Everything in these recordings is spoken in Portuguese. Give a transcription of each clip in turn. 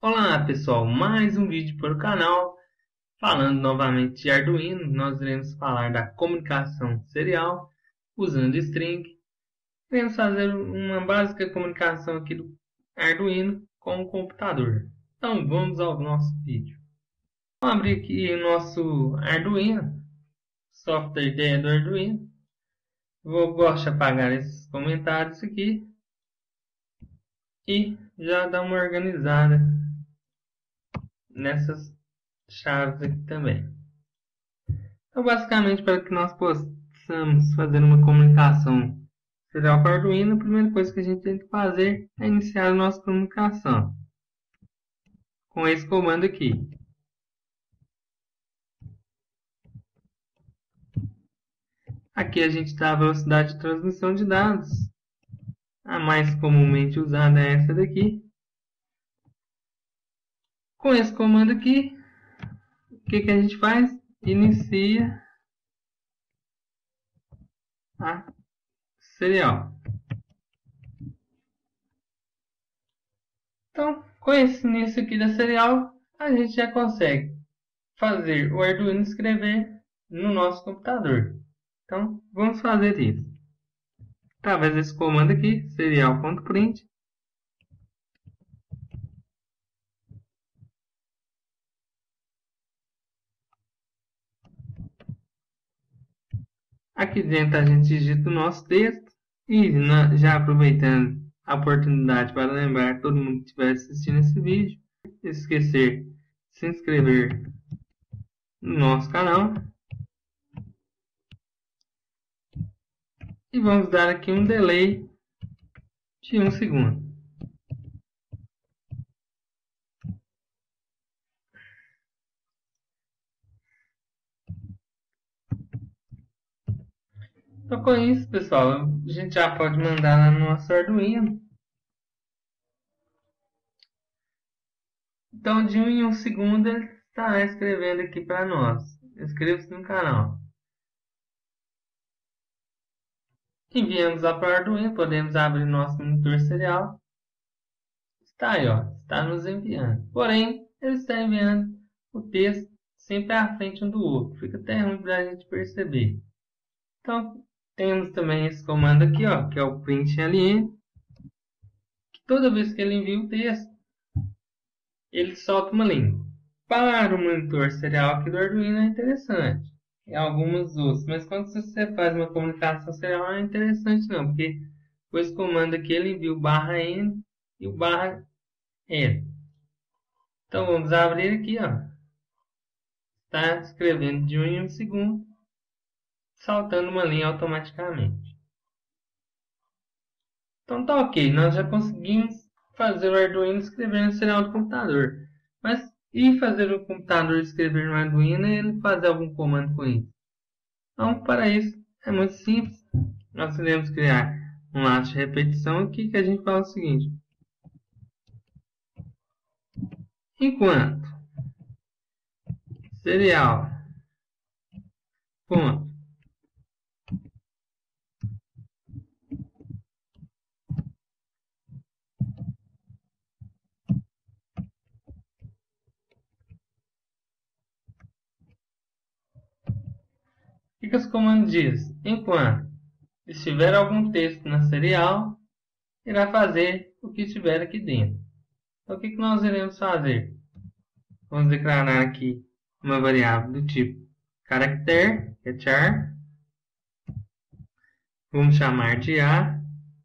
Olá pessoal, mais um vídeo para o canal. Falando novamente de Arduino, nós iremos falar da comunicação serial usando string. Iremos fazer uma básica comunicação aqui do Arduino com o computador. Então vamos ao nosso vídeo. Vamos abrir aqui o nosso Arduino, software IDE do Arduino. Gosto de apagar esses comentários aqui e já dar uma organizada nessas chaves aqui também. Então, basicamente, para que nós possamos fazer uma comunicação serial com o Arduino, a primeira coisa que a gente tem que fazer é iniciar a nossa comunicação com esse comando aqui. Aqui a gente dá a velocidade de transmissão de dados. A mais comumente usada é essa daqui. Com esse comando aqui, o que a gente faz? Inicia a serial. Então, com esse início aqui da serial, a gente já consegue fazer o Arduino escrever no nosso computador. Então, vamos fazer isso. Através desse comando aqui, serial.print. Aqui dentro a gente digita o nosso texto. E já aproveitando a oportunidade para lembrar todo mundo que estiver assistindo esse vídeo, esquecer de se inscrever no nosso canal. E vamos dar aqui um delay de 1 segundo. Então, com isso, pessoal, a gente já pode mandar lá no nosso Arduino. Então, de 1 em 1 segundo, ele está escrevendo aqui para nós. Inscreva-se no canal. Enviamos lá para o Arduino, podemos abrir nosso monitor serial. Está aí, ó, está nos enviando. Porém, ele está enviando o texto sempre à frente um do outro. Fica até ruim para a gente perceber. Então, temos também esse comando aqui, ó, que é o println, que toda vez que ele envia o texto, ele solta uma linha. Para o monitor serial aqui do Arduino é interessante. E algumas outras. Mas quando você faz uma comunicação serial não é interessante não. Porque com esse comando aqui ele envia o /n e o /l. Então vamos abrir aqui, ó. Está escrevendo de 1 em 1 segundo. Saltando uma linha automaticamente. Então tá ok. Nós já conseguimos fazer o Arduino escrever no serial do computador. Mas e fazer o computador escrever no Arduino e ele fazer algum comando com isso? Então, para isso, é muito simples. Nós iremos criar um laço de repetição aqui que a gente fala o seguinte. Enquanto serial ponto o que esse comando diz? Enquanto estiver algum texto na serial, irá fazer o que estiver aqui dentro. Então, o que nós iremos fazer? Vamos declarar aqui uma variável do tipo character, que é char. Vamos chamar de A.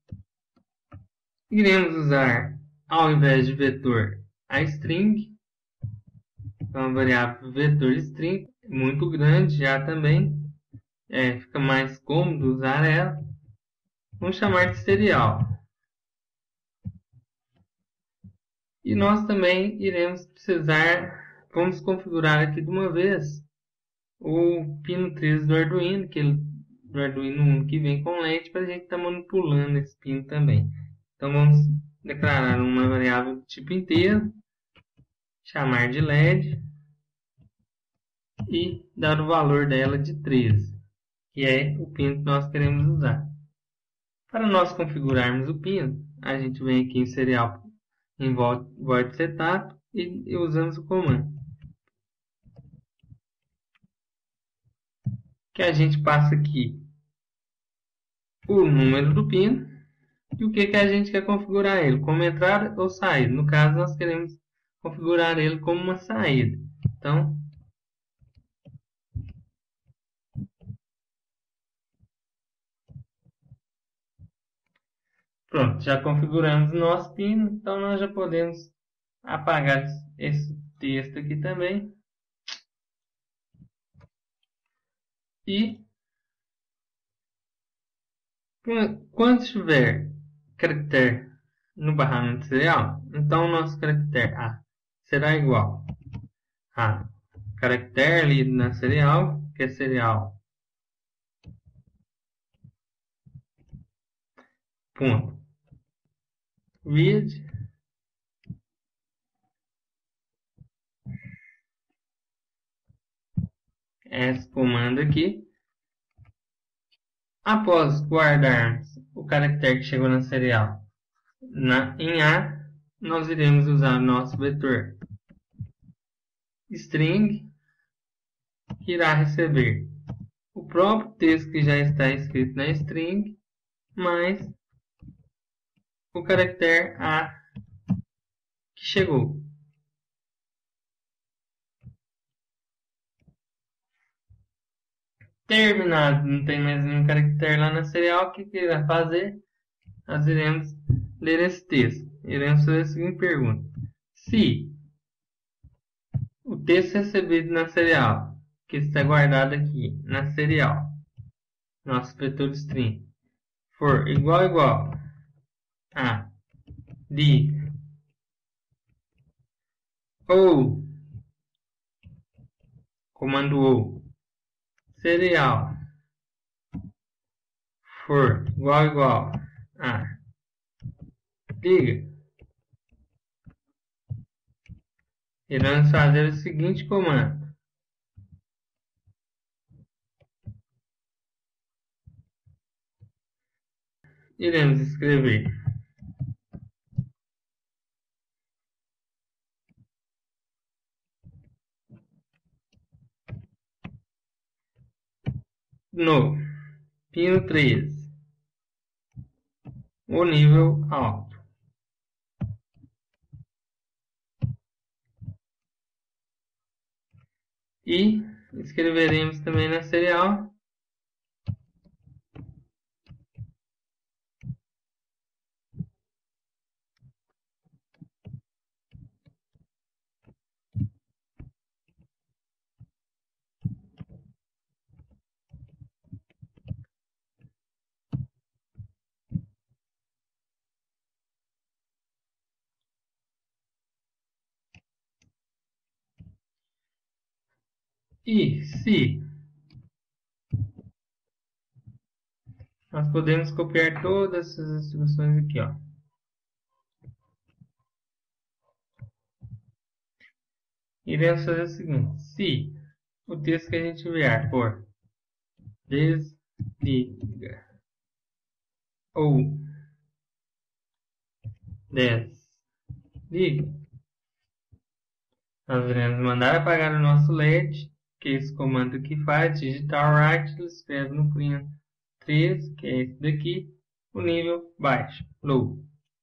Iremos usar, ao invés de vetor, a string. Então, a variável vetor string, muito grande já também. Fica mais cômodo usar ela. Vamos chamar de serial. E nós também iremos precisar, vamos configurar aqui de uma vez o pino 13 do Arduino, do Arduino Uno que vem com LED, para a gente estar manipulando esse pino também. Então vamos declarar uma variável do tipo inteiro, chamar de LED e dar o valor dela de 13. Que é o pino que nós queremos usar. Para nós configurarmos o pino, a gente vem aqui em serial em void setup e usamos o comando. Que a gente passa aqui o número do pino e o que a gente quer configurar ele, como entrada ou saída. No caso, nós queremos configurar ele como uma saída. Então, pronto, já configuramos o nosso pino, então nós já podemos apagar esse texto aqui também. E quando tiver caractere no barramento serial, então o nosso caractere A será igual a caractere lido na serial, que é serial ponto read esse comando aqui. Após guardarmos o caractere que chegou na serial em A, nós iremos usar o nosso vetor string, que irá receber o próprio texto que já está escrito na string, mais o caractere A que chegou. Terminado, não tem mais nenhum caractere lá na serial, o que irá fazer? Nós iremos ler esse texto. Iremos fazer a seguinte pergunta: se o texto recebido na serial, que está guardado aqui na serial, nosso vetor string, for igual a diga ou comando ou serial for igual a diga, iremos fazer o seguinte comando: iremos escrever no pino 3 o nível alto. E escreveremos também na serial e se nós podemos copiar todas essas instruções aqui, ó. Iremos fazer o seguinte: se o texto que a gente enviar for desliga ou desliga, nós iremos mandar apagar o nosso LED, que é esse comando aqui faz, digital right, escreve no print 3, que é esse daqui, o nível baixo, low.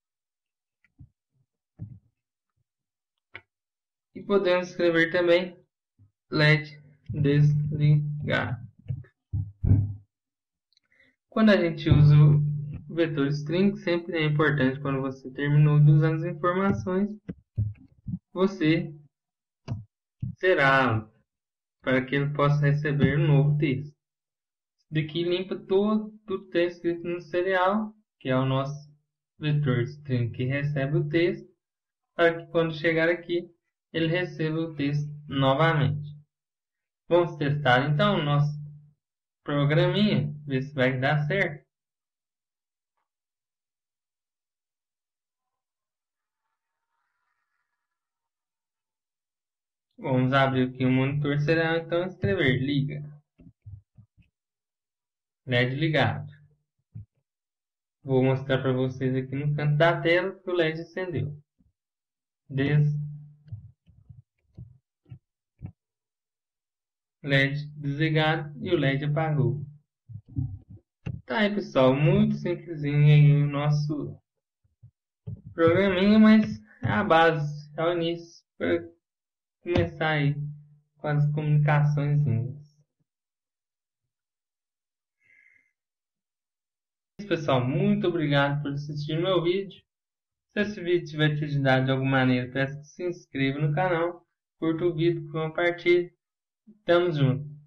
E podemos escrever também LED desligar. Quando a gente usa o vetor string, sempre é importante, quando você terminou de usar as informações, você zerá-lo, para que ele possa receber um novo texto. Isso daqui limpa todo o texto escrito no serial, que é o nosso vetor string que recebe o texto, para que quando chegar aqui, ele receba o texto novamente. Vamos testar então o nosso programinha, ver se vai dar certo. Vamos abrir aqui o monitor serial, então escrever liga, LED ligado. Vou mostrar para vocês aqui no canto da tela que o LED acendeu. Desliga. LED desligado e o LED apagou. Tá aí, pessoal, muito simplesinho aí o nosso programinha, mas é a base, é o início para começar aí com as comunicações. Pessoal, muito obrigado por assistir meu vídeo. Se esse vídeo tiver te ajudado de alguma maneira, peço que se inscreva no canal, curta o vídeo, compartilhe. Tamo junto.